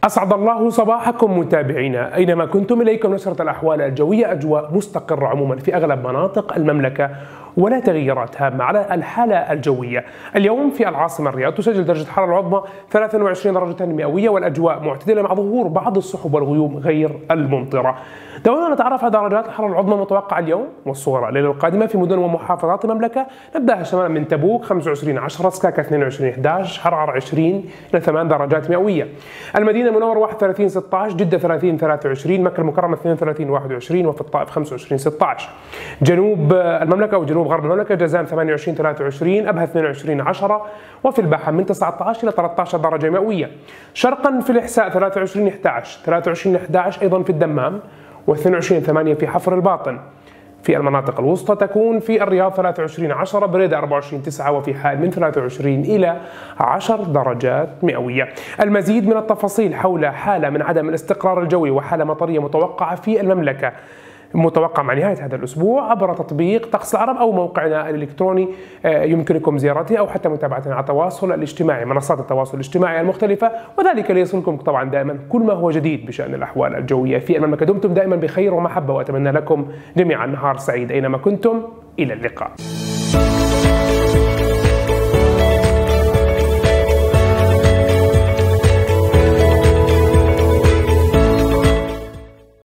أسعد الله صباحكم متابعينا أينما كنتم. إليكم نشرة الأحوال الجوية. أجواء مستقرة عموما في أغلب مناطق المملكة ولا تغييرات هامة على الحالة الجوية. اليوم في العاصمة الرياض تسجل درجة الحرارة العظمى 23 درجة مئوية والأجواء معتدلة مع ظهور بعض السحب والغيوم غير الممطرة. دعونا نتعرف على درجات الحرارة العظمى المتوقعة اليوم والصغرى الليلة القادمة في مدن ومحافظات المملكة. نبدأها شمالا من تبوك 25/10، سكاكا 22/11، حرعر 20 إلى 8 درجات مئوية. المدينة المنورة 31/16، جدة 30/23، مكة المكرمة 32/21، وفي الطائف 25/16. جنوب المملكة وجنوب غرب المملكة جازان 28/23، أبها 22/10، وفي الباحة من 19 إلى 13 درجة مئوية. شرقا في الإحساء 23/11، 23/11 أيضا في الدمام، و22/8 في حفر الباطن. في المناطق الوسطى تكون في الرياض 23/10، بريدة 24/9، وفي حائل من 23 إلى 10 درجات مئوية. المزيد من التفاصيل حول حالة من عدم الاستقرار الجوي وحالة مطرية متوقعة في المملكة متوقع مع نهاية هذا الأسبوع عبر تطبيق طقس العرب أو موقعنا الإلكتروني. يمكنكم زيارته أو حتى متابعتنا على التواصل الاجتماعي، منصات التواصل الاجتماعي المختلفة، وذلك ليصلكم طبعا دائما كل ما هو جديد بشأن الأحوال الجوية في المملكة. دمتم دائما بخير ومحبة، وأتمنى لكم جميعا نهار سعيد أينما كنتم. إلى اللقاء.